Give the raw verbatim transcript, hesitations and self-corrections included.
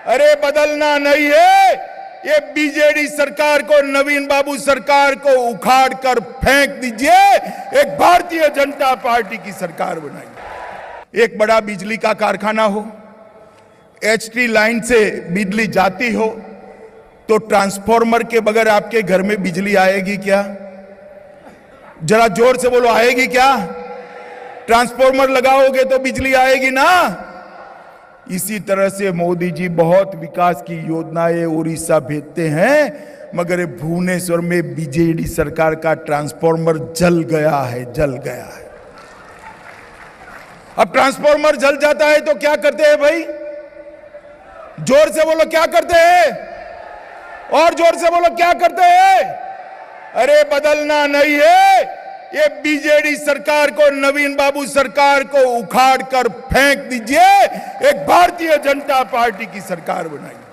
अरे बदलना नहीं है, ये बीजेडी सरकार को, नवीन बाबू सरकार को उखाड़ कर फेंक दीजिए, एक भारतीय जनता पार्टी की सरकार बनाइए। एक बड़ा बिजली का कारखाना हो, एचटी लाइन से बिजली जाती हो तो ट्रांसफॉर्मर के बगैर आपके घर में बिजली आएगी क्या? जरा जोर से बोलो, आएगी क्या? ट्रांसफॉर्मर लगाओगे तो बिजली आएगी ना। इसी तरह से मोदी जी बहुत विकास की योजनाएं उड़ीसा भेजते हैं, मगर भुवनेश्वर में बीजेडी सरकार का ट्रांसफॉर्मर जल गया है, जल गया है। अब ट्रांसफॉर्मर जल जाता है तो क्या करते हैं भाई? जोर से बोलो, क्या करते हैं? और जोर से बोलो, क्या करते हैं? अरे बदलना नहीं है, ये बीजेडी सरकार को, नवीन बाबू सरकार को उखाड़ कर फेंक दीजिए, एक भारतीय जनता पार्टी की सरकार बनाइए।